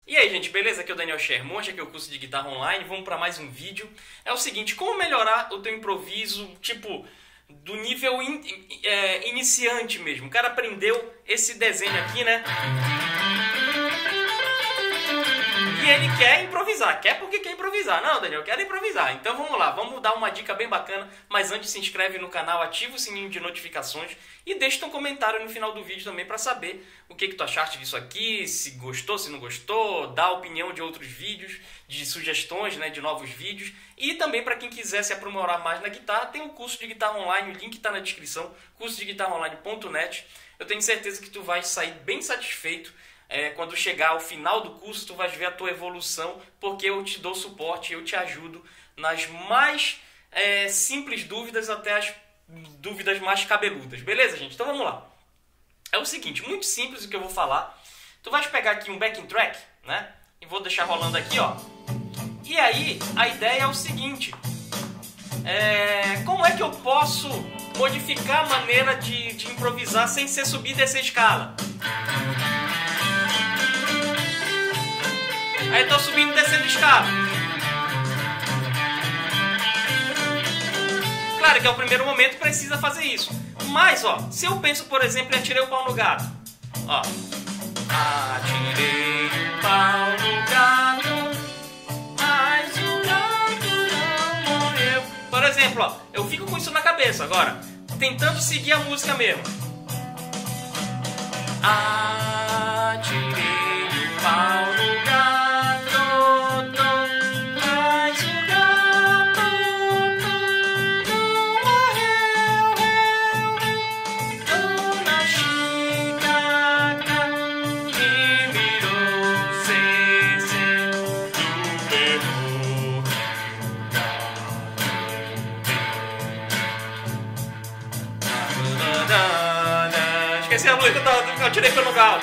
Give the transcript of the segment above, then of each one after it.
E aí, gente, beleza? Aqui é o Daniel Shermonte, aqui é o curso de guitarra online. Vamos para mais um vídeo. É o seguinte, como melhorar o teu improviso, tipo, do nível iniciante mesmo. O cara aprendeu esse desenho aqui, né? E ele quer improvisar. Quer porque quer improvisar. Não, Daniel, eu quero improvisar. Então vamos lá, vamos dar uma dica bem bacana. Mas antes, se inscreve no canal, ativa o sininho de notificações e deixa um comentário no final do vídeo também para saber o que tu achaste disso aqui, se gostou, se não gostou, dá a opinião de outros vídeos, de sugestões, né, de novos vídeos. E também para quem quiser se aprimorar mais na guitarra, tem um curso de guitarra online, o link está na descrição, cursodeguitarraonline.net. Eu tenho certeza que tu vai sair bem satisfeito. Quando chegar ao final do curso, tu vais ver a tua evolução, porque eu te dou suporte, eu te ajudo nas mais simples dúvidas até as dúvidas mais cabeludas. Beleza, gente? Então vamos lá. É o seguinte, muito simples o que eu vou falar. Tu vais pegar aqui um backing track, né? E vou deixar rolando aqui, ó. E aí, a ideia é o seguinte. Como é que eu posso modificar a maneira de improvisar sem ser subir e descer escala? Aí eu tô subindo e descendo escala. Claro que é o primeiro momento, precisa fazer isso. Mas, ó, se eu penso, por exemplo, em atirei o pau no gato. Ó. Atirei o pau no gato, mas o gato não morreu. Por exemplo, ó, eu fico com isso na cabeça agora, tentando seguir a música mesmo. Atirei o pau no gato. Esqueci a música, eu tirei pelo galo.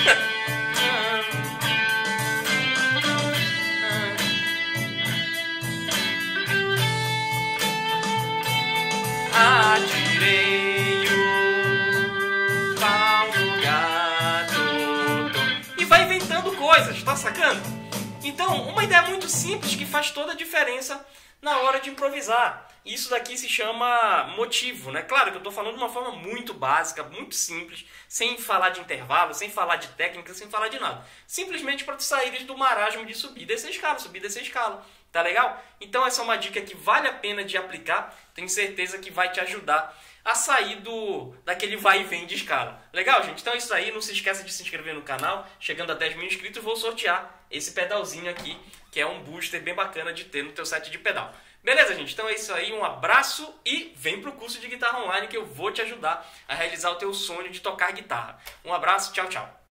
Atirei o pau no gato. E vai inventando coisas, tá sacando? Então, uma ideia muito simples que faz toda a diferença na hora de improvisar. Isso daqui se chama motivo, né? Claro que eu estou falando de uma forma muito básica, muito simples, sem falar de intervalo, sem falar de técnica, sem falar de nada. Simplesmente para tu sair do marasmo de subir e descer escala, subir e descer escala. Tá legal? Então essa é uma dica que vale a pena de aplicar. Tenho certeza que vai te ajudar a sair daquele vai e vem de escala. Legal, gente? Então é isso aí. Não se esqueça de se inscrever no canal. Chegando a 10 mil inscritos, vou sortear esse pedalzinho aqui, que é um booster bem bacana de ter no teu set de pedal. Beleza, gente? Então é isso aí. Um abraço e vem pro curso de guitarra online que eu vou te ajudar a realizar o teu sonho de tocar guitarra. Um abraço, tchau, tchau.